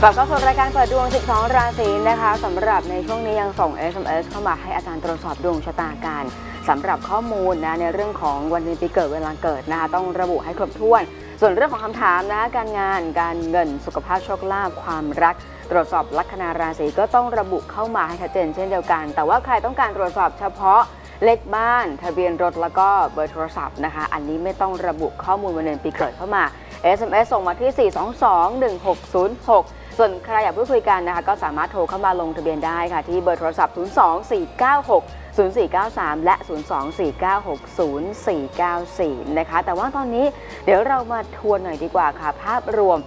กลับเข้าสู่รายการเปิดดวง 12 ราศีนะคะสำหรับในช่วงนี้ยังส่ง SMS เข้ามาให้อาจารย์ตรวจสอบดวงชะตาการสำหรับข้อมูลนะในเรื่องของวันเดือนปีเกิดเวลาเกิดนะคะต้องระบุให้ครบถ้วนส่วนเรื่องของคำถามนะการงานการเงินสุขภาพโชคลาภความรักตรวจสอบลัคนาราศีก็ต้องระบุเข้ามาให้ชัดเจนเช่นเดียวกันแต่ว่าใครต้องการตรวจสอบเฉพาะเลขบ้านทะเบียนรถแล้วก็เบอร์โทรศัพท์นะคะอันนี้ไม่ต้องระบุข้อมูลวันเดือนปีเกิดเข้ามา SMS ส่งมาที่ 422-1606 ส่วนใครอยากพูดคุยกันนะคะก็สามารถโทรเข้ามาลงทะเบียนได้ค่ะที่เบอร์โทรศัพท์ 024960493 และ 024960494 นะคะแต่ว่าตอนนี้เดี๋ยวเรามาทวนหน่อยดีกว่าค่ะภาพรวม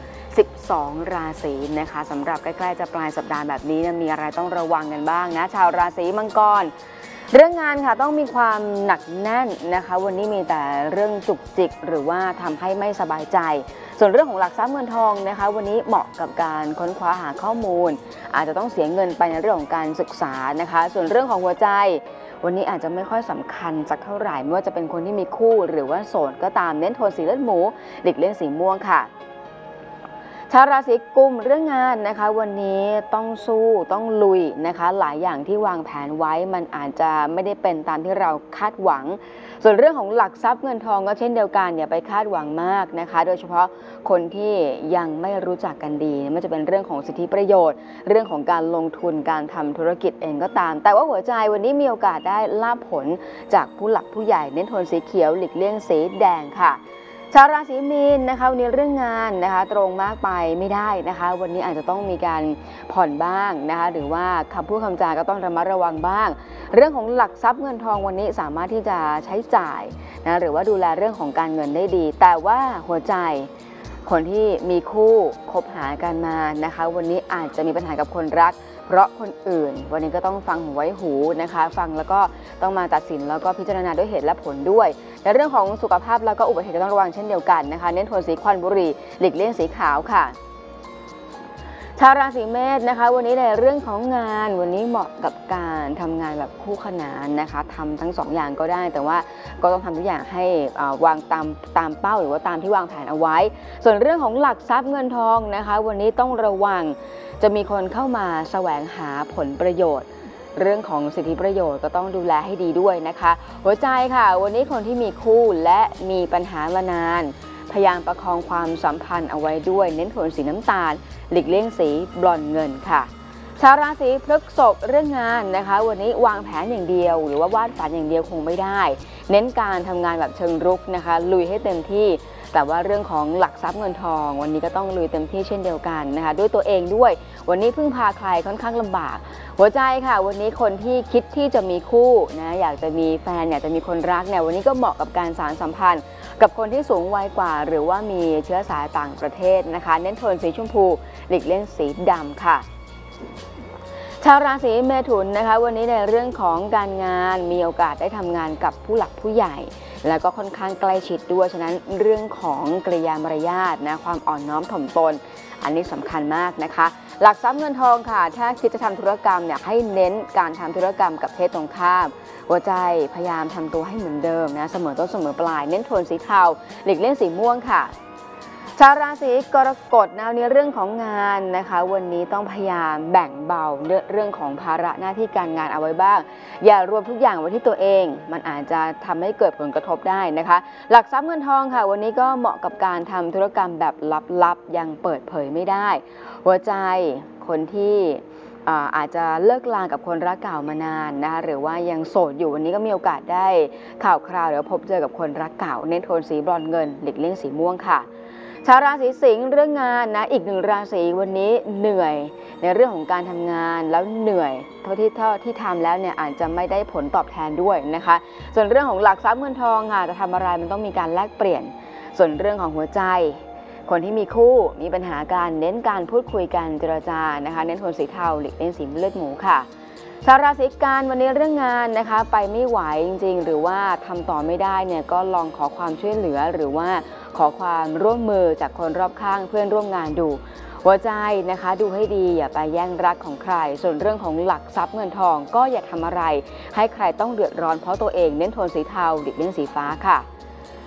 12 ราศีนะคะสำหรับใกล้ๆจะปลายสัปดาห์แบบนี้มีอะไรต้องระวังกันบ้างนะชาวราศีมังกรเรื่องงานค่ะต้องมีความหนักแน่นนะคะวันนี้มีแต่เรื่องจุกจิกหรือว่าทำให้ไม่สบายใจส่วนเรื่องของหลักทรัพย์เงินทองนะคะวันนี้เหมาะกับการค้นคว้าหาข้อมูลอาจจะต้องเสียเงินไปในเรื่องของการศึกษานะคะส่วนเรื่องของหัวใจวันนี้อาจจะไม่ค่อยสำคัญสักเท่าไหร่ไม่ว่าจะเป็นคนที่มีคู่หรือว่าโสดก็ตามเน้นโทนสีเลือดหมูหลีกเลี่ยงสีม่วงค่ะชาวราศีกุมเรื่องงานนะคะวันนี้ต้องสู้ต้องลุยนะคะหลายอย่างที่วางแผนไว้มันอาจจะไม่ได้เป็นตามที่เราคาดหวังส่วนเรื่องของหลักทรัพย์เงินทองก็เช่นเดียวกันอย่าไปคาดหวังมากนะคะโดยเฉพาะคนที่ยังไม่รู้จักกันดีไม่ว่าจะเป็นเรื่องของสิทธิประโยชน์เรื่องของการลงทุนการทำธุรกิจเองก็ตามแต่ว่าหัวใจวันนี้มีโอกาสได้ลาภผลจากผู้หลักผู้ใหญ่เน้นโทนสีเขียวหลีกเลี่ยงสีแดงค่ะชาวราศีมีนนะคะวันนี้เรื่องงานนะคะตรงมากไปไม่ได้นะคะวันนี้อาจจะต้องมีการผ่อนบ้างนะคะหรือว่าคำพูดคำจาก็ต้องระมัดระวังบ้างเรื่องของหลักทรัพย์เงินทองวันนี้สามารถที่จะใช้จ่ายนะหรือว่าดูแลเรื่องของการเงินได้ดีแต่ว่าหัวใจคนที่มีคู่คบหากันมานะคะวันนี้อาจจะมีปัญหากับคนรักเพราะคนอื่นวันนี้ก็ต้องฟังหูไว้หูนะคะฟังแล้วก็ต้องมาตัดสินแล้วก็พิจารณาด้วยเหตุและผลด้วยในเรื่องของสุขภาพแล้วก็อุบัติเหตุก็ต้องระวังเช่นเดียวกันนะคะเน้นโทนสีควันบุหรี่หลีกเลี่ยงสีขาวค่ะชาวราศีเมษนะคะวันนี้ในเรื่องของงานวันนี้เหมาะกับการทำงานแบบคู่ขนานนะคะทำทั้ง2 อย่างก็ได้แต่ว่าก็ต้องทำทุกอย่างให้วางตามเป้าหรือว่าตามที่วางแผนเอาไว้ส่วนเรื่องของหลักทรัพย์เงินทองนะคะวันนี้ต้องระวังจะมีคนเข้ามาแสวงหาผลประโยชน์เรื่องของสิทธิประโยชน์ก็ต้องดูแลให้ดีด้วยนะคะหัวใจค่ะวันนี้คนที่มีคู่และมีปัญหามานานพยายามประคองความสัมพันธ์เอาไว้ด้วยเน้นโทนสีน้ำตาลหลีกเลี่ยงสีบลอนด์เงินค่ะชาวราศีพฤษภเรื่องงานนะคะวันนี้วางแผนอย่างเดียวหรือว่าวาดฝันอย่างเดียวคงไม่ได้เน้นการทำงานแบบเชิงรุกนะคะลุยให้เต็มที่แต่ว่าเรื่องของหลักทรัพย์เงินทองวันนี้ก็ต้องลุยเต็มที่เช่นเดียวกันนะคะด้วยตัวเองด้วยวันนี้พึ่งพาใครค่อนข้างลำบากหัวใจค่ะวันนี้คนที่คิดที่จะมีคู่นะอยากจะมีแฟนอยากจะมีคนรักเนี่ยวันนี้ก็เหมาะกับการสานสัมพันธ์กับคนที่สูงวัยกว่าหรือว่ามีเชื้อสายต่างประเทศนะคะเน้นโทนสีชมพูหลีกเลี่ยงสีดำค่ะชาวราศีเมถุนนะคะวันนี้ในเรื่องของการงานมีโอกาสได้ทำงานกับผู้หลักผู้ใหญ่แล้วก็ค่อนข้างใกล้ชิดด้วยฉะนั้นเรื่องของกริยามารยาทนะความอ่อนน้อมถ่อมตนอันนี้สำคัญมากนะคะหลักทรัพย์เงินทองค่ะถ้าคิดจะทำธุรกรรมเนี่ยให้เน้นการทำธุรกรรมกับเพศตรงข้ามหัวใจพยายามทำตัวให้เหมือนเดิมนะเสมอต้นเสมอปลายเน้นโทนสีเทาหลีกเลี่ยงสีม่วงค่ะชาวราศีกรกฎในเรื่องของงานนะคะวันนี้ต้องพยายามแบ่งเบาเรื่องของภาระหน้าที่การงานเอาไว้บ้างอย่ารวมทุกอย่างไว้ที่ตัวเองมันอาจจะทำให้เกิดผลกระทบได้นะคะหลักทรัพย์เงินทองค่ะวันนี้ก็เหมาะกับการทำธุรกรรมแบบลับๆยังเปิดเผยไม่ได้หัวใจคนที่อาจจะเลิกลากับคนรักเก่ามานานนะคะหรือว่ายังโสดอยู่วันนี้ก็มีโอกาสได้ข่าวคราวหรือพบเจอกับคนรักเก่าเน้นโทนสีบรอนซ์เงินหลีกเลี่ยงสีม่วงค่ะชาวราศีสิงห์เรื่องงานนะอีก1 ราศีวันนี้เหนื่อยในเรื่องของการทำงานแล้วเหนื่อยเท่าที่ทำแล้วเนี่ยอาจจะไม่ได้ผลตอบแทนด้วยนะคะส่วนเรื่องของหลักทรัพย์เงินทองค่ะจะทำอะไรมันต้องมีการแลกเปลี่ยนส่วนเรื่องของหัวใจคนที่มีคู่มีปัญหาการเน้นการพูดคุยกันเจรจานะคะเน้นโทนสีเทาหลีกเลี่ยงสีเลือดหมูค่ะชาวราศีกันวันนี้เรื่องงานนะคะไปไม่ไหวจริงๆหรือว่าทำต่อไม่ได้เนี่ยก็ลองขอความช่วยเหลือหรือว่าขอความร่วมมือจากคนรอบข้างเพื่อนร่วมงานดูหัวใจนะคะดูให้ดีอย่าไปแย่งรักของใครส่วนเรื่องของหลักทรัพย์เงินทองก็อย่าทำอะไรให้ใครต้องเดือดร้อนเพราะตัวเองเน้นโทนสีเทาหลีกเลี่ยงสีฟ้าค่ะ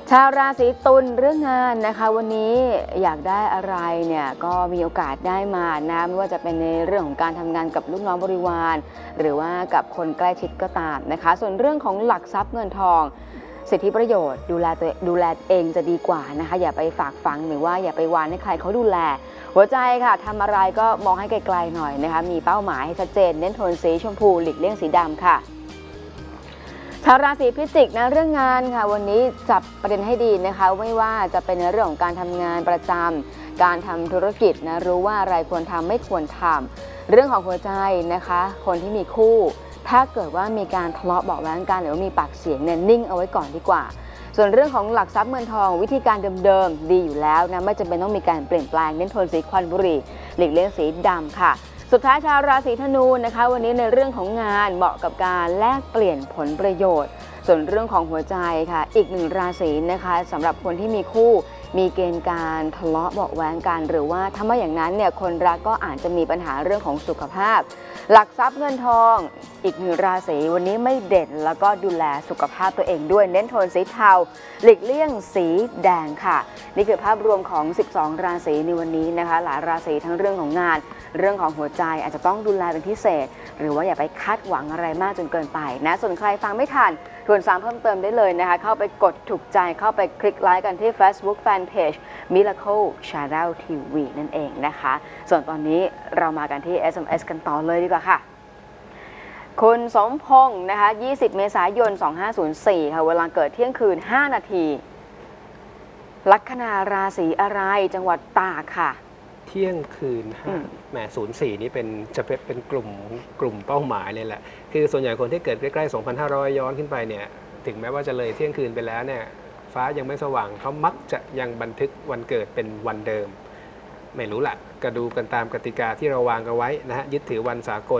ชาวราศีตุลเรื่องงานนะคะวันนี้อยากได้อะไรเนี่ยก็มีโอกาสได้มานะไม่ว่าจะเป็นในเรื่องของการทำงานกับลูกน้องบริวารหรือว่ากับคนใกล้ชิดก็ตามนะคะส่วนเรื่องของหลักทรัพย์เงินทองสิทธิประโยชน์ดูแลเองจะดีกว่านะคะอย่าไปฝากฝังหรือว่าอย่าไปวานให้ใครเขาดูแลหัวใจค่ะทำอะไรก็มองให้ไกลๆหน่อยนะคะมีเป้าหมายให้ชัดเจนเน้นโทนสีชมพูหลีกเลี่ยงสีดำค่ะชาวราศีพิจิกนะเรื่องงานค่ะวันนี้จับประเด็นให้ดีนะคะไม่ว่าจะเป็นในเรื่องของการทำงานประจำการทำธุรกิจนะรู้ว่าอะไรควรทำไม่ควรทำเรื่องของหัวใจนะคะคนที่มีคู่ถ้าเกิดว่ามีการทะเลาะเบาะแว้งกันหรือว่ามีปากเสียงเนี่ยนิ่งเอาไว้ก่อนดีกว่าส่วนเรื่องของหลักทรัพย์เงินทองวิธีการเดิมๆดีอยู่แล้วนะไม่จำเป็นต้องมีการเปลี่ยนแปลงเน้นโทนสีควันบุหรี่หลีกเลี่ยงสีดำค่ะสุดท้ายชาวราศีธนูนะคะวันนี้ในเรื่องของงานเหมาะกับการแลกเปลี่ยนผลประโยชน์ส่วนเรื่องของหัวใจค่ะอีกหนึ่งราศีนะคะสำหรับคนที่มีคู่มีเกณฑ์การทะเลาะเบาะแว้งกันหรือว่าถ้าไม่อย่างนั้นเนี่ยคนรักก็อาจจะมีปัญหาเรื่องของสุขภาพหลักทรัพย์เงินทองอีกหนึ่งราศีวันนี้ไม่เด่นแล้วก็ดูแลสุขภาพตัวเองด้วยเน้นโทนสีเทาหลีกเลี่ยงสีแดงค่ะนี่คือภาพรวมของ12ราศีในวันนี้นะคะหลายราศีทั้งเรื่องของงานเรื่องของหัวใจอาจจะต้องดูแลเป็นพิเศษหรือว่าอย่าไปคาดหวังอะไรมากจนเกินไปนะส่วนใครฟังไม่ทันทวนซ้ำเพิ่มเติมได้เลยนะคะเข้าไปกดถูกใจเข้าไปคลิกไลค์กันที่ Facebook Fanpage Miracle Channel TV นั่นเองนะคะส่วนตอนนี้เรามากันที่ SMS กันต่อเลยดีกว่าค่ะคุณสมพงศ์นะคะ20 เมษายน 2504 ค่ะเวลาเกิดเที่ยงคืน 5 นาทีลัคนาราศีอะไรจังหวัดตากค่ะเที่ยงคืนแหม04นี่จะเป็นกลุ่มเป้าหมายเลยแหละคือส่วนใหญ่คนที่เกิดใกล้ๆ 2,500 ย้อนขึ้นไปเนี่ยถึงแม้ว่าจะเลยเที่ยงคืนไปแล้วเนี่ยฟ้ายังไม่สว่างเขามักจะยังบันทึกวันเกิดเป็นวันเดิมไม่รู้ละก็ดูกันตามกติกาที่เราวางกันไว้นะฮะยึดถือวันสากล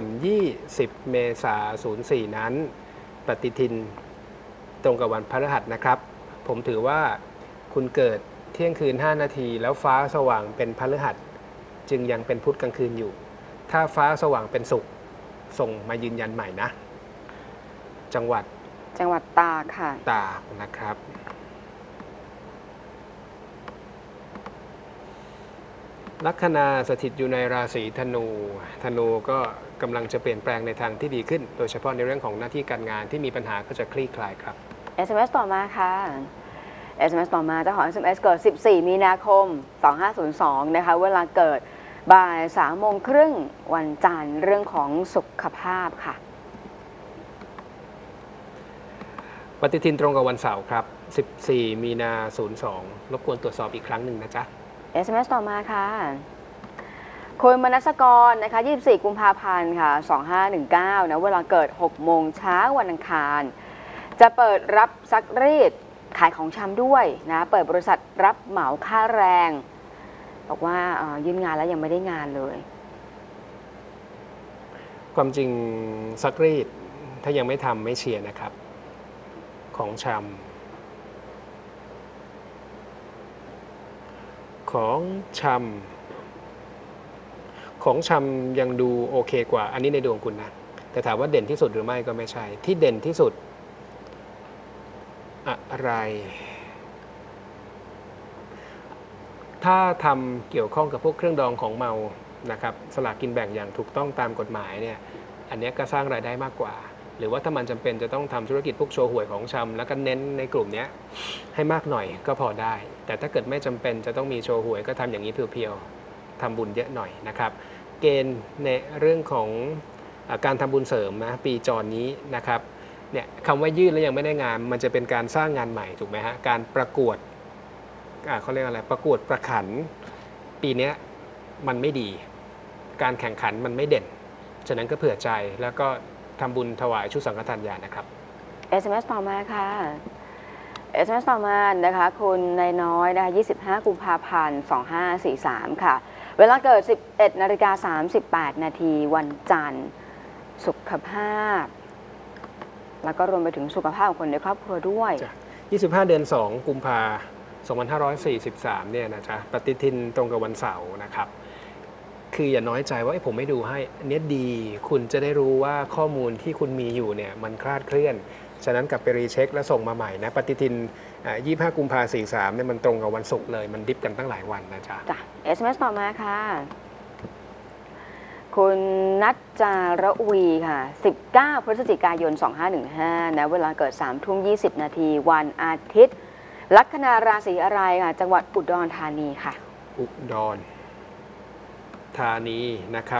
20 เมษายน 04 นั้นปฏิทินตรงกับวันพฤหัสนะครับผมถือว่าคุณเกิดเที่ยงคืน 5 นาทีแล้วฟ้าสว่างเป็นพฤหัสจึงยังเป็นพุธกลางคืนอยู่ถ้าฟ้าสว่างเป็นศุกร์ส่งมายืนยันใหม่นะจังหวัดตากค่ะตากนะครับลัคนาสถิตอยู่ในราศีธนูก็กำลังจะเปลี่ยนแปลงในทางที่ดีขึ้นโดยเฉพาะในเรื่องของหน้าที่การงานที่มีปัญหาก็จะคลี่คลายครับ SMS ต่อมาค่ะ SMS ต่อมาเจ้าของ SMS เกิด14 มีนาคม 2502 นะคะเวลาเกิดบ่าย 3 โมงครึ่งวันจันทร์เรื่องของสุขภาพค่ะปฏิทินตรงกับวันเสาร์ครับ 14 มีนา 02 รบกวนตรวจสอบอีกครั้งหนึ่งนะจ๊ะ SMS ต่อมาค่ะคุณมนัสกรนะคะ 24 กุมภาพันธ์ค่ะ 2519 นะเวลาเกิด 6 โมงเช้าวันอังคารจะเปิดรับซักรีดขายของชำด้วยนะเปิดบริษัทรับเหมาค่าแรงบอกว่ายื่นงานแล้วยังไม่ได้งานเลยความจริงซักรีดถ้ายังไม่ทำไม่เชียร์นะครับของชำยังดูโอเคกว่าอันนี้ในดวงคุณนะแต่ถามว่าเด่นที่สุดหรือไม่ก็ไม่ใช่ที่เด่นที่สุดอะไรถ้าทำเกี่ยวข้องกับพวกเครื่องดองของเมานะครับสลากกินแบ่งอย่างถูกต้องตามกฎหมายเนี่ยอันนี้ก็สร้างรายได้มากกว่าหรือว่าถ้ามันจำเป็นจะต้องทำธุรกิจพวกโชว์หวยของชำแล้วก็เน้นในกลุ่มนี้ให้มากหน่อยก็พอได้แต่ถ้าเกิดไม่จำเป็นจะต้องมีโชว์หวยก็ทำอย่างนี้เพียวๆทำบุญเยอะหน่อยนะครับเกณฑ์ในเรื่องของการทำบุญเสริมนะปีจรนี้นะครับเนี่ยคำว่ายื่นแล้วยังไม่ได้งานมันจะเป็นการสร้างงานใหม่ถูกไหมฮะการประกวดเขาเรียกอะไรประกวดประขันปีนี้มันไม่ดีการแข่งขันมันไม่เด่นฉะนั้นก็เผื่อใจแล้วก็ทำบุญถวายชุดสังฆทานยานะครับ SMS ต่อมาค่ะ SMS ต่อมานะคะคุณนายน้อยนะคะ25 กุมภาพันธ์ 2543 ค่ะเวลาเกิด 11:38 นาทีวันจันทร์สุขภาพแล้วก็รวมไปถึงสุขภาพของคนในครอบครัวด้วย 25 เดือน 2 กุมภาพันธ์ 2543 เนี่ยนะจ๊ะปฏิทินตรงกับวันเสาร์นะครับคืออย่าน้อยใจว่าผมไม่ดูให้อันนี้ดีคุณจะได้รู้ว่าข้อมูลที่คุณมีอยู่เนี่ยมันคลาดเคลื่อนฉะนั้นกลับไปรีเช็คแล้วส่งมาใหม่นะปฏิทิน25 กุมภาพันธ์ 43เนี่ยมันตรงกับวันศุกร์เลยมันดิฟกันตั้งหลายวันนะจ๊ะจ้ะ SMS ต่อมาค่ะ คุณนัจจารวีค่ะ 19 พฤศจิกายน 2515 นะเวลาเกิด 3:20 นาทีวันอาทิตย์ ลัคนาราศีอะไรค่ะ จังหวัดอุดรธานีค่ะอุดรธานีนะครับ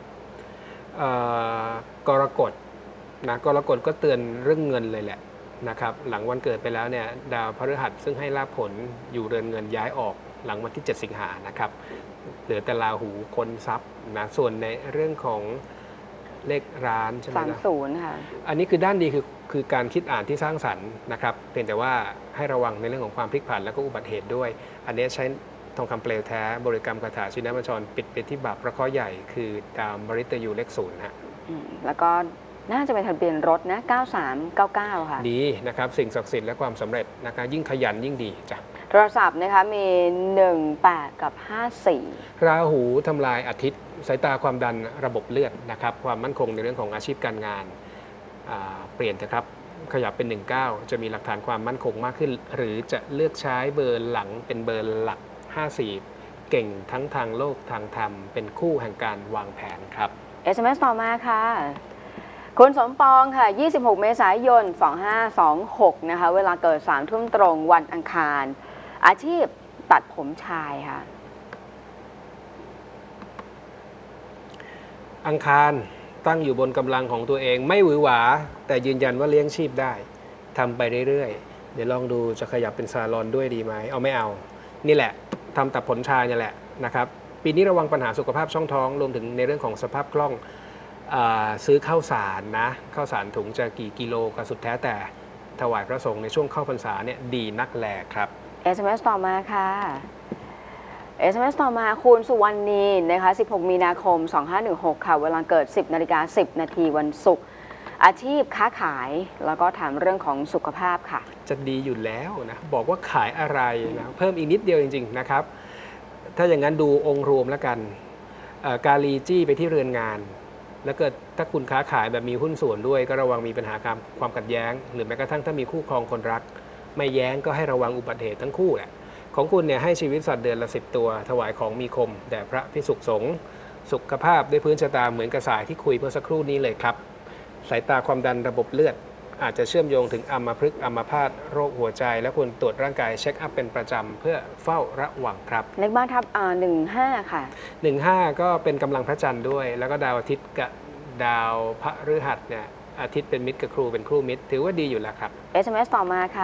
กรกฎนะกรกฎก็เตือนเรื่องเงินเลยแหละนะครับหลังวันเกิดไปแล้วเนี่ยดาวพฤหัสซึ่งให้ลาภผลอยู่เรือนเงินย้ายออกหลังวันที่ 7 สิงหานะครับเหลือแต่ราหูค้นทรัพย์นะส่วนในเรื่องของเลขร้านใช่ไหมนะ 30 ค่ะอันนี้คือด้านดีคือการคิดอ่านที่สร้างสรรค์นะครับเพียงแต่ว่าให้ระวังในเรื่องของความพลิกผันและก็อุบัติเหตุด้วยอันนี้ใช้ทองคำเปลวแท้บริกรรมคาถาชินบัญชรปิดไปที่บาปพระเคราะห์ใหญ่คือดาวมฤตยูเลข 0ฮะแล้วก็น่าจะเป็นทะเบียนรถนะ 9399 ค่ะดีนะครับสิ่งศักดิ์สิทธิ์และความสำเร็จนะครับยิ่งขยันยิ่งดีจ้ะโทรศัพท์นะคะมี 18 กับ 54 ราหูทำลายอาทิตย์สายตาความดันระบบเลือดนะครับความมั่นคงในเรื่องของอาชีพการงานเปลี่ยนเถอะครับขยับเป็น 19 จะมีหลักฐานความมั่นคงมากขึ้นหรือจะเลือกใช้เบอร์หลังเป็นเบอร์หลัก 54 เก่งทั้งทางโลกทางธรรมเป็นคู่แห่งการวางแผนครับ SMS ต่อมาค่ะคุณสมปองค่ะ 26 เมษายน 2526 นะคะเวลาเกิด 3 ทุ่มตรงวันอังคารอาชีพตัดผมชายค่ะอังคารตั้งอยู่บนกำลังของตัวเองไม่หวือหวาแต่ยืนยันว่าเลี้ยงชีพได้ทำไปเรื่อยๆเดี๋ยวลองดูจะขยับเป็นซาลอนด้วยดีไหมเอาไม่เอานี่แหละทำตัดผลชายนี่แหละนะครับปีนี้ระวังปัญหาสุขภาพช่องท้องรวมถึงในเรื่องของสภาพคล่องซื้อข้าวสารนะข้าวสารถุงจะกี่กิโลก็สุดแท้แต่ถวายพระสงฆ์ในช่วงเข้าพรรษาเนี่ยดีนักแลครับ SMS ต่อมาค่ะ SMS ต่อมาคุณสุวรรณีนะคะ 16 มีนาคม 2516 ค่ะเวลาเกิด 10:10 นาทีวันศุกร์อาชีพค้าขายแล้วก็ถามเรื่องของสุขภาพค่ะจะดีอยู่แล้วนะบอกว่าขายอะไรนะเพิ่มอีกนิดเดียวจริงๆนะครับถ้าอย่างนั้นดูองค์รวมแล้วกันกาลีจี้ไปที่เรือนงานแล้วเกิดถ้าคุณค้าขายแบบมีหุ้นส่วนด้วยก็ระวังมีปัญหาความขัดแย้งหรือแม้กระทั่งถ้ามีคู่ครองคนรักไม่แย้งก็ให้ระวังอุบัติเหตุทั้งคู่แหละของคุณเนี่ยให้ชีวิตสัตว์เดือนละ10 ตัวถวายของมีคมแด่พระภิกษุสงฆ์สุขภาพด้วยพื้นชะตาเหมือนกระสายที่คุยเมื่อสักครู่นี้เลยครับสายตาความดันระบบเลือดอาจจะเชื่อมโยงถึงอัมพฤกษ์อัมพาตโรคหัวใจและควรตรวจร่างกายเช็คอัพเป็นประจำเพื่อเฝ้าระวังครับเลขบ้านทับ15 ค่ะ 15 ก็เป็นกำลังพระจันทร์ด้วยแล้วก็ดาวอาทิตย์กับดาวพฤหัสเนี่ยอาทิตย์เป็นมิตรกับครูเป็นคู่มิตรถือว่าดีอยู่แล้วครับ SMS ต่อมาค่ะ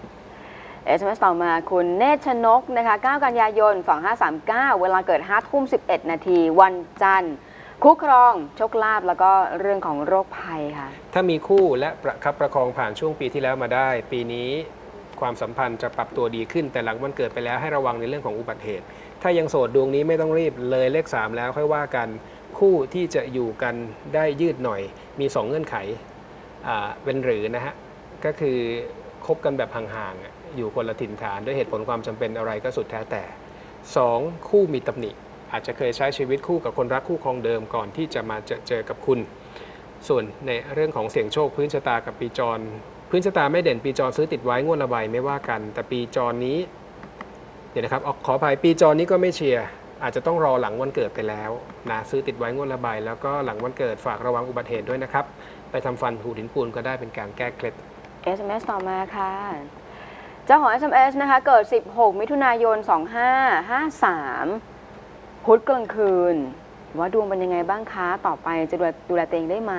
SMS ต่อมาคุณเนตรชนกนะคะ9 กันยายน 2539 เวลาเกิด 5:11 นาทีวันจันทร์คู่ครองโชคลาภแล้วก็เรื่องของโรคภัยค่ะถ้ามีคู่และประคับประคองผ่านช่วงปีที่แล้วมาได้ปีนี้ความสัมพันธ์จะปรับตัวดีขึ้นแต่หลังวันเกิดไปแล้วให้ระวังในเรื่องของอุบัติเหตุถ้ายังโสดดวงนี้ไม่ต้องรีบเลยเลข 3 แล้วค่อยว่ากันคู่ที่จะอยู่กันได้ยืดหน่อยมี2เงื่อนไขเป็นหรือนะฮะก็คือคบกันแบบห่างๆอยู่คนละถิ่นฐานด้วยเหตุผลความจำเป็นอะไรก็สุดแท้แต่2คู่มีตำหนิอาจจะเคยใช้ชีวิตคู่กับคนรักคู่ครองเดิมก่อนที่จะมาเจอกับคุณส่วนในเรื่องของเสี่ยงโชคพื้นชะตากับปีจรพื้นชะตาไม่เด่นปีจรซื้อติดไว้งวดละใบไม่ว่ากันแต่ปีจรนี้เดี๋ยวนะครับขออภัยปีจรนี้ก็ไม่เชียร์อาจจะต้องรอหลังวันเกิดไปแล้วนะซื้อติดไว้งวดละใบแล้วก็หลังวันเกิดฝากระวังอุบัติเหตุด้วยนะครับไปทำฟันหูหินปูนก็ได้เป็นการแก้เคล็ด SMS ต่อมาค่ะเจ้าของ SMS นะคะเกิด 16 มิถุนายน 2553 พุธกลางคืนว่าดวงเป็นยังไงบ้างคะต่อไปจะดูแลตัวเองได้ไหม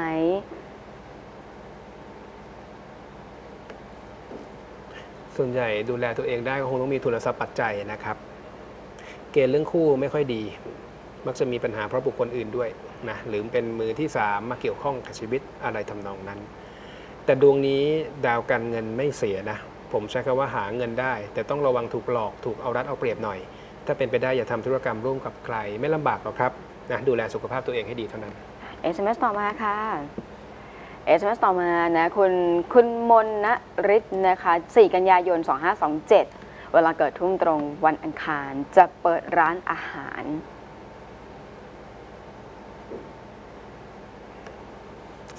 ส่วนใหญ่ดูแลตัวเองได้ก็คงต้องมีทุนทรัพย์ปัจจัยนะครับเกณฑ์เรื่องคู่ไม่ค่อยดีมักจะมีปัญหาเพราะบุคคลอื่นด้วยนะหรือเป็นมือที่3มาเกี่ยวข้องกับชีวิตอะไรทำนองนั้นแต่ดวงนี้ดาวการเงินไม่เสียนะผมใช้คำว่าหาเงินได้แต่ต้องระวังถูกหลอกถูกเอารัดเอาเปรียบหน่อยถ้าเป็นไปได้อย่าทำธุรกรรมร่วมกับใครไม่ลำบากหรอกครับนะดูแลสุขภาพตัวเองให้ดีเท่านั้น SMS ต่อมาค่ะ SMS ต่อมานะคุณมนณฤทธิ์นะคะ4 กันยายน 2527 เวลาเกิดทุ่มตรงวันอังคารจะเปิดร้านอาหาร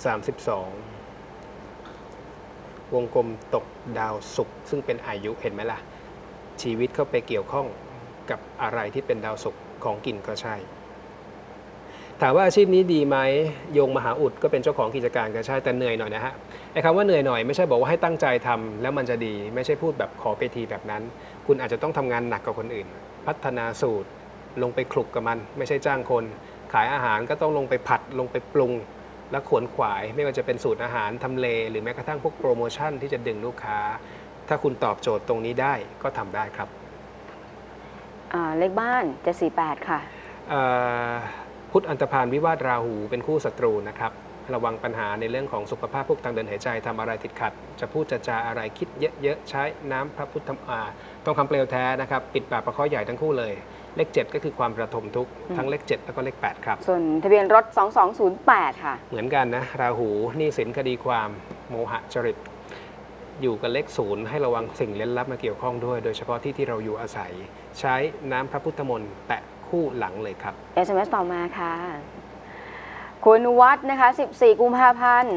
วงกลมตกดาวศุกร์ซึ่งเป็นอายุเห็นไหมล่ะชีวิตเข้าไปเกี่ยวข้องกับอะไรที่เป็นดาวศุกร์ของกินก็ใช่ถามว่าอาชีพนี้ดีไหมโยงมหาอุดก็เป็นเจ้าของกิจการก็ใช่แต่เหนื่อยหน่อยนะฮะไอ้คำว่าเหนื่อยหน่อยไม่ใช่บอกว่าให้ตั้งใจทำแล้วมันจะดีไม่ใช่พูดแบบขอไปทีแบบนั้นคุณอาจจะต้องทำงานหนักกว่าคนอื่นพัฒนาสูตรลงไปคลุกกับมันไม่ใช่จ้างคนขายอาหารก็ต้องลงไปผัดลงไปปรุงและขวนขวายไม่ว่าจะเป็นสูตรอาหารทำเลหรือแม้กระทั่งพวกโปรโมชั่นที่จะดึงลูกค้าถ้าคุณตอบโจทย์ตรงนี้ได้ก็ทำได้ครับเลขบ้าน748ค่ะพุธอันธพาลวิวาทราหูเป็นคู่ศัตรูนะครับระวังปัญหาในเรื่องของสุขภาพพวกทางเดินหายใจทำอะไรติดขัดจะพูดจะจาอะไรคิดเยอะๆใช้น้ำพระพุทธต้องคำเปลวแท้นะครับปิดปากประเคาะใหญ่ทั้งคู่เลยเลข7ก็คือความระทมทุกข์ทั้งเลข7แล้วก็เลข8ครับส่วนทะเบียนรถ2208ค่ะเหมือนกันนะราหูหนี้สินคดีความโมหะจริตอยู่กับเลข0ให้ระวังสิ่งเล่นลับมาเกี่ยวข้องด้วยโดยเฉพาะที่เราอยู่อาศัยใช้น้ำพระพุทธมนต์แตะคู่หลังเลยครับ SMS ต่อมาค่ะคุณวัดนะคะ14กุมภาพันธ์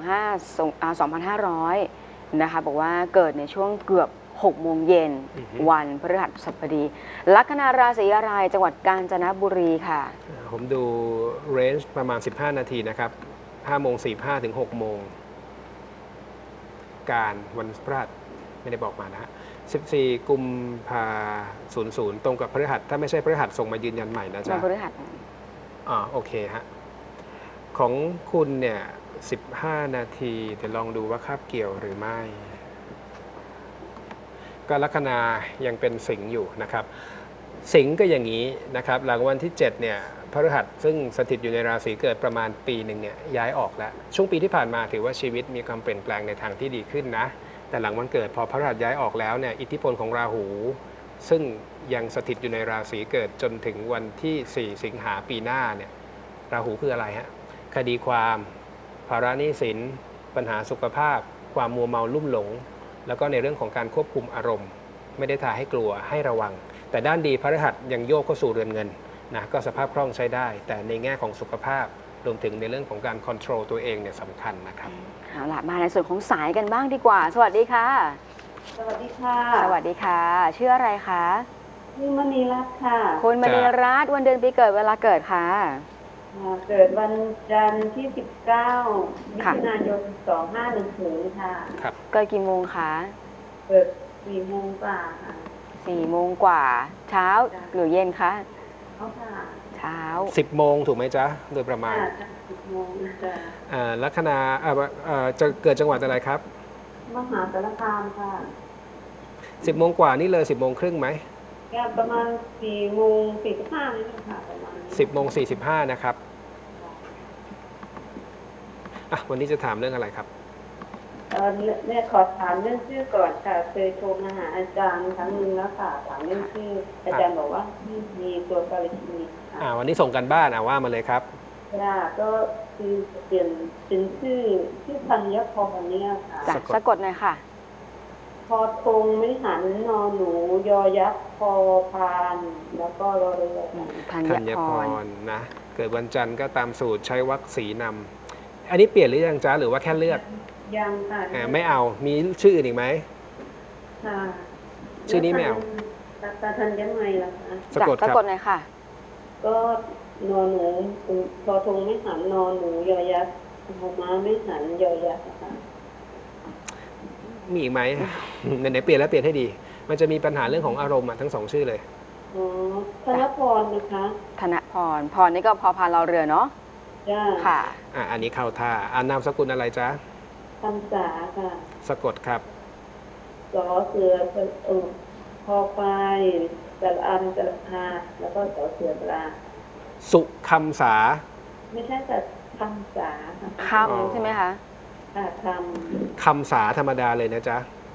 2500นะคะบอกว่าเกิดในช่วงเกือบ6 โมงเย็นวันพฤหัสบดีลัคนาราศีอะไรจังหวัดกาญจนบุรีค่ะผมดูเรนจ์ประมาณ15 นาทีนะครับ5:45 ถึง 6 โมงการวันพฤหัสไม่ได้บอกมานะฮะ14 กุมภา00ตรงกับพฤหัสถ้าไม่ใช่พฤหัสส่งมายืนยันใหม่นะจ๊ะพฤหัสโอเคฮะของคุณเนี่ย15 นาทีเดี๋ยวลองดูว่าคาบเกี่ยวหรือไม่ก็ลัคนายังเป็นสิงห์อยู่นะครับสิงห์ก็อย่างนี้นะครับหลังวันที่7เนี่ยพฤหัสซึ่งสถิตอยู่ในราศีเกิดประมาณปีหนึ่งเนี่ยย้ายออกแล้วช่วงปีที่ผ่านมาถือว่าชีวิตมีความเปลี่ยนแปลงในทางที่ดีขึ้นนะแต่หลังวันเกิดพอพฤหัสย้ายออกแล้วเนี่ยอิทธิพลของราหูซึ่งยังสถิตอยู่ในราศีเกิดจนถึงวันที่4 สิงหาปีหน้าเนี่ยราหูคืออะไรฮะคดีความภาระหนี้สินปัญหาสุขภาพความมัวเมาลุ่มหลงแล้วก็ในเรื่องของการควบคุมอารมณ์ไม่ได้ทาให้กลัวให้ระวังแต่ด้านดีพฤหัสยังโยกเข้าสู่เรือนเงินนะก็สภาพคล่องใช้ได้แต่ในแง่ของสุขภาพรวมถึงในเรื่องของการควบคุมตัวเองเนี่ยสำคัญนะครับเอาล่ะมาในส่วนของสายกันบ้างดีกว่าสวัสดีค่ะสวัสดีค่ะสวัสดีค่ะชื่ออะไรคะชื่อมณีรัตน์ค่ะคุณมณีรัตน์วันเดือนปีเกิดเวลาเกิดค่ะเกิดวันจันทร์ที่19 มิถุนายน 2510ค่ะครับเกิดกี่โมงคะเกิด4 โมงกว่าค่ะ 4 โมงกว่าเช้าหรือเย็นคะเช้า 10 โมงถูกไหมจ๊ะโดยประมาณ 10 โมงจ้ะลัคนาจะเกิดจังหวัดอะไรครับมหาสารคามค่ะ 10 โมงกว่านี่เลย10 โมงครึ่งไหมประมาณ4 โมง 45นี่ค่ะประมาณ 10 โมง 45นะครับวันนี้จะถามเรื่องอะไรครับเนี่ยขอถามเรื่องชื่อก่อนค่ะเคยโทรมาหาอาจารย์ครั้งนึงแล้วค่ะถามเรื่องชื่ออาจารย์บอกว่ามีตัวกาลินีวันนี้ส่งกันบ้านว่ามาเลยครับก็คือเปลี่ยนเป็นชื่อธัญพรเนี่ยค่ะสะกดหน่อยค่ะพอทงไม่หันนอหนูยอยักษ์พอพานแล้วก็รอเรือธัญพรนะเกิดวันจันทร์ก็ตามสูตรใช้วรรคสีนำอันนี้เปลี่ยนหรือยังจ๊ะหรือว่าแค่เลือกยังค่ะไม่เอามีชื่ออื่นอีกไหมค่ะชื่อนี้ไม่เอาตาธัญยังไงล่ะคะสะกดหน่อยค่ะก็นอหนูพอทงไม่หันนอหนูยอยักษ์พอม้าไม่หันยอยักษ์ค่ะมีอีกไหมไหนเปลี่ยนแล้วเปลี่ยนให้ดีมันจะมีปัญหาเรื่องของอารมณ์ทั้ง2ชื่อเลยธนพรนะคะธนพรพรนี่ก็พอพานรอเรือเนาะค่ะอันนี้เข้าท่านามสกุลอะไรจ๊ะคำสาค่ะสะกดครับสอเสือพอไปสระอันสระพาแล้วก็สอเสือปลาสุคำสาไม่ใช่แต่คำสาคำใช่ไหมคะคำสาธรรมดาเลยนะจ๊ะ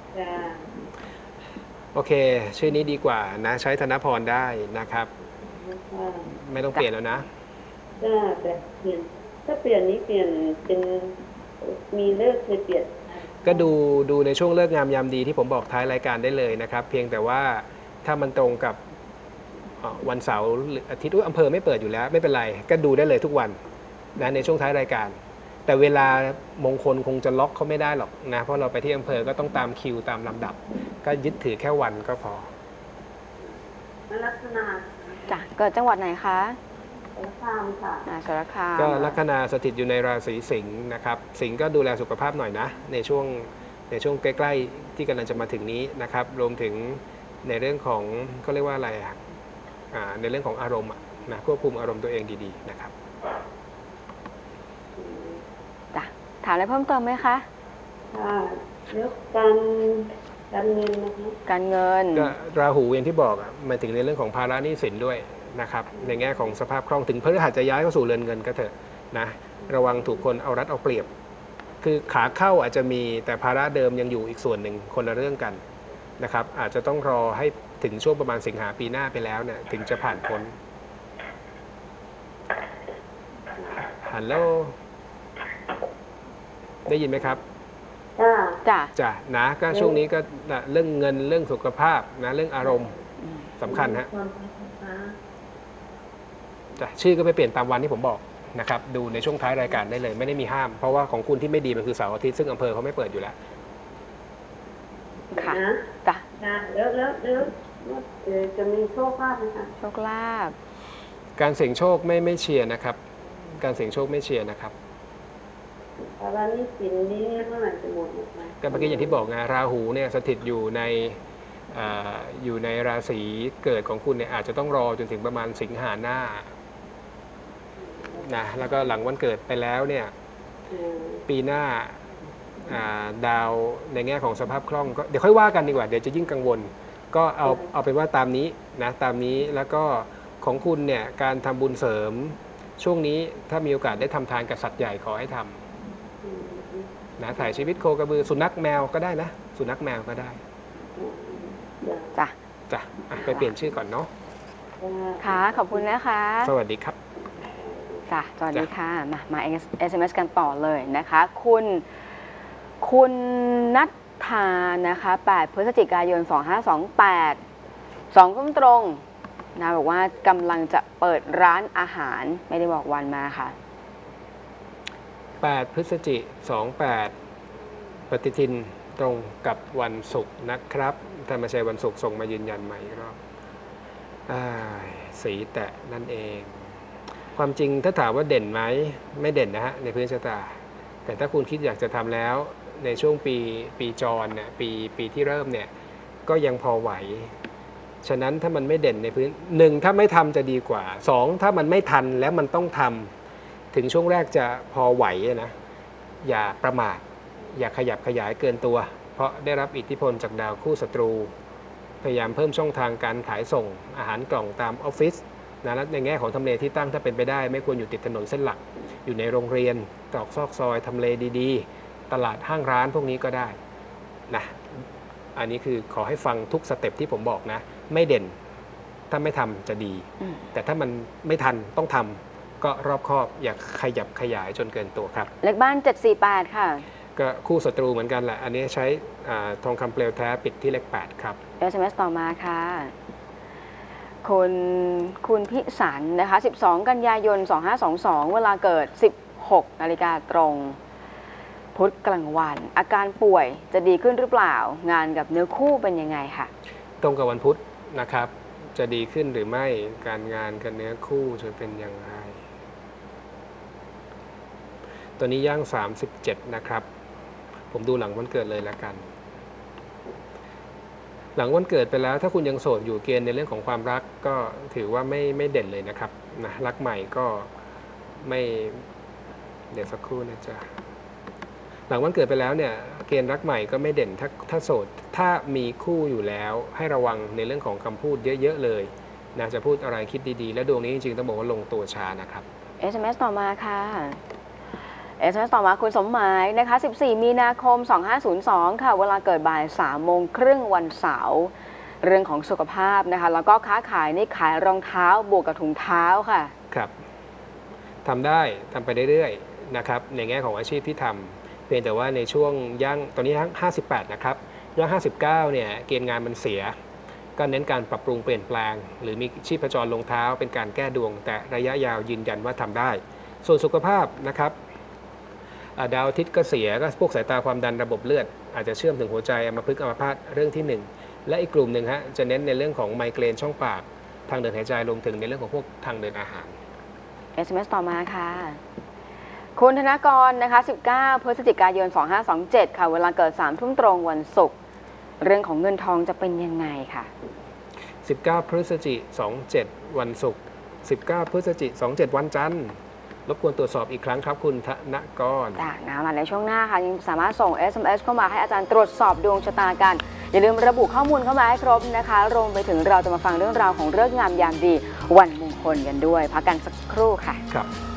โอเคชื่อนี้ดีกว่านะใช้ธนพรได้นะครับไม่ต้องเปลี่ยนแล้วนะแต่เปลี่ยนถ้าเปลี่ยนนี้เปลี่ยนเป็นมีเลิกเลยเปลี่ยนก็ดูในช่วงเลิกงามยามดีที่ผมบอกท้ายรายการได้เลยนะครับเพียงแต่ว่าถ้ามันตรงกับวันเสาร์หรืออาทิตย์อำเภอไม่เปิดอยู่แล้วไม่เป็นไรก็ดูได้เลยทุกวันนะในช่วงท้ายรายการแต่เวลามงคลคงจะล็อกเขาไม่ได้หรอกนะเพราะเราไปที่อำเภอก็ต้องตามคิวตามลำดับ ก็ยึดถือแค่วันก็พอลักษณะจ้ะเกิดจังหวัดไหนคะสารคามค่ะสารคามก็ลัคนาสถิตอยู่ในราศีสิงห์นะครับสิงห์ก็ดูแลสุขภาพหน่อยนะในช่วงใกล้ๆที่กำลังจะมาถึงนี้นะครับรวมถึงในเรื่องของก็เรียกว่าอะไรในเรื่องของอารมณ์นะควบคุมอารมณ์ตัวเองดีๆนะครับจ้ะถามอะไรเพิ่มเติมไหมคะค่ะแล้วการเงินนะคะการเงินก็ราหูอย่างที่บอกหมายถึงในเรื่องของภาระหนี้สินด้วยนะครับในแง่ของสภาพคล่องถึงพฤหัสจะย้ายเข้าสู่เรือนเงินก็เถอะนะระวังถูกคนเอารัดเอาเปรียบ คือขาเข้าอาจจะมีแต่ภาระเดิมยังอยู่อีกส่วนหนึ่งคนละเรื่องกันนะครับอาจจะต้องรอให้ถึงช่วงประมาณสิงหาปีหน้าไปแล้วเนี่ยถึงจะผ่านพ้นฮัลโหลได้ยินไหมครับจ้าจ้ะจ้ะนะก็ช่วงนี้ก็เรื่องเงินเรื่องสุขภาพนะเรื่องอารมณ์สำคัญฮะจ้ะชื่อก็ไปเปลี่ยนตามวันที่ผมบอกนะครับดูในช่วงท้ายรายการได้เลยไม่ได้มีห้าม เพราะว่าของคุณที่ไม่ดีมันคือเสาร์อาทิตย์ซึ่งอำเภอเขาไม่เปิดอยู่แล้วค่ะนะจ้ะค่ะแล้วจะมีโชคลาภไหมคะโชคลาภการเสี่ยงโชคไม่เชียร์นะครับการเสี่ยงโชคไม่เชียร์นะครับภาระหนี้สินนี้เมื่อไหร่จะหมดไหมก็เมื่อกี้อย่างที่บอกไงราหูเนี่ยสถิตอยู่ในราศีเกิดของคุณเนี่ยอาจจะต้องรอจนถึงประมาณสิงหาหน้านะแล้วก็หลังวันเกิดไปแล้วเนี่ยปีหน้าดาวในแง่ของสภาพคล่องก็เดี๋ยวค่อยว่ากันดีกว่าเดี๋ยวจะยิ่งกังวล ก็เอาเป็นว่าตามนี้นะตามนี้แล้วก็ของคุณเนี่ยการทำบุญเสริมช่วงนี้ถ้ามีโอกาสได้ทำทานกับสัตว์ใหญ่ขอให้ทำนะถ่ายชีวิตโคกระบือสุนัขแมวก็ได้นะสุนัขแมวก็ได้จ้ะจ้ะไปเปลี่ยนชื่อก่อนเนาะค่ะขอบคุณนะคะสวัสดีครับจ้ะสวัสดีค่ะมา SMS กันต่อเลยนะคะคุณนัทธานะคะ8พฤศจิกายน 2528 2 ทุ่มตรงนะบอกว่ากำลังจะเปิดร้านอาหารไม่ได้บอกวันมาค่ะ 8 พฤศจิ28 ปฏิทินตรงกับวันศุกร์นะครับถ้าไม่ใช่วันศุกร์ส่งมายืนยันใหม่อีกรอบสีแตะนั่นเอง ความจริงถ้าถามว่าเด่นไหมไม่เด่นนะฮะในพื้นชะตาแต่ถ้าคุณคิดอยากจะทำแล้วในช่วงปีจรเนี่ยปีที่เริ่มเนี่ยก็ยังพอไหวฉะนั้นถ้ามันไม่เด่นในพื้น1ถ้าไม่ทำจะดีกว่า2ถ้ามันไม่ทันแล้วมันต้องทำถึงช่วงแรกจะพอไหวนะอย่าประมาทอย่าขยับขยายเกินตัว เพราะได้รับอิทธิพลจากดาวคู่ศัตรูพยายามเพิ่มช่องทางการขายส่งอาหารกล่องตามออฟฟิศนะและในแง่ของทำเลที่ตั้งถ้าเป็นไปได้ไม่ควรอยู่ติดถนนเส้นหลักอยู่ในโรงเรียนตรอกซอกซอยทำเลดีๆตลาดห้างร้านพวกนี้ก็ได้นะอันนี้คือขอให้ฟังทุกสเต็ปที่ผมบอกนะไม่เด่นถ้าไม่ทำจะดีแต่ถ้ามันไม่ทันต้องทำก็รอบคอบอย่าขยับขยายจนเกินตัวครับเลขบ้าน 748 ค่ะก็คู่ศัตรูเหมือนกันแหละอันนี้ใช้ทองคำเปลวแท้ปิดที่เลข8ครับ SMS ต่อมาค่ะคุณพิสันนะคะ12 กันยายน 2522 เวลาเกิด 16 นาฬิกาตรงพุธกลางวันอาการป่วยจะดีขึ้นหรือเปล่างานกับเนื้อคู่เป็นยังไงค่ะตรงกับวันพุธนะครับจะดีขึ้นหรือไม่การงานกับเนื้อคู่จะเป็นอย่างไรตัวนี้ย่าง37นะครับผมดูหลังวันเกิดเลยละกันหลังวันเกิดไปแล้วถ้าคุณยังโสดอยู่เกณฑ์ในเรื่องของความรักก็ถือว่าไม่เด่นเลยนะครับนะรักใหม่ก็ไม่เดี๋ยวสักครู่นะจ๊ะหลังวันเกิดไปแล้วเนี่ยเกณฑ์รักใหม่ก็ไม่เด่นถ้าโสดถ้ามีคู่อยู่แล้วให้ระวังในเรื่องของคำพูดเยอะๆเลยนะจะพูดอะไรคิดดีๆและดวงนี้จริงๆต้องบอกว่าลงตัวช้านะครับ SMS ต่อมาค่ะ SMS ต่อมาคุณสมหมายนะคะ14 มีนาคม 2502 ค่ะเวลาเกิดบ่าย 3:30 วันเสาร์เรื่องของสุขภาพนะคะแล้วก็ค้าขายนี่ขายรองเท้าบวกกับถุงเท้าค่ะครับทำได้ทำไปเรื่อยๆนะครับในแง่ของอาชีพที่ทำเพียงแต่ว่าในช่วงย่างตอนนี้58นะครับย่าง59เนี่ยเกณฑ์งานมันเสียก็เน้นการปรับปรุงเปลี่ยนแปลงหรือมีชีพจรลงเท้าเป็นการแก้ดวงแต่ระยะยาวยืนยันว่าทำได้ส่วนสุขภาพนะครับดาวอาทิตย์ก็เสียก็พวกสายตาความดันระบบเลือดอาจจะเชื่อมถึงหัวใจอัมพฤกษ์อัมพาตเรื่องที่ 1และอีกกลุ่มหนึ่งฮะจะเน้นในเรื่องของไมเกรนช่องปากทางเดินหายใจรวมถึงในเรื่องของพวกทางเดินอาหาร SMS ต่อมาค่ะคุณธนกรนะคะ19พฤศจิกายน2527ค่ะเวลาเกิด3 ทุ่มตรงวันศุกร์เรื่องของเงินทองจะเป็นยังไงค่ะ 19 พฤศจิกายน27วันศุกร์19 พฤศจิกายน27วันจันทร์รบกวนตรวจสอบอีกครั้งครับคุณธนกรนะมาในช่วงหน้าค่ะยังสามารถส่ง SMS เข้ามาให้อาจารย์ตรวจสอบดวงชะตากันอย่าลืมระบุข้อมูลเข้ามาให้ครบนะคะรวมไปถึงเราจะมาฟังเรื่องราวของฤกษ์งามยามดีวันมงคลกันด้วยพักกันสักครู่ค่ะครับ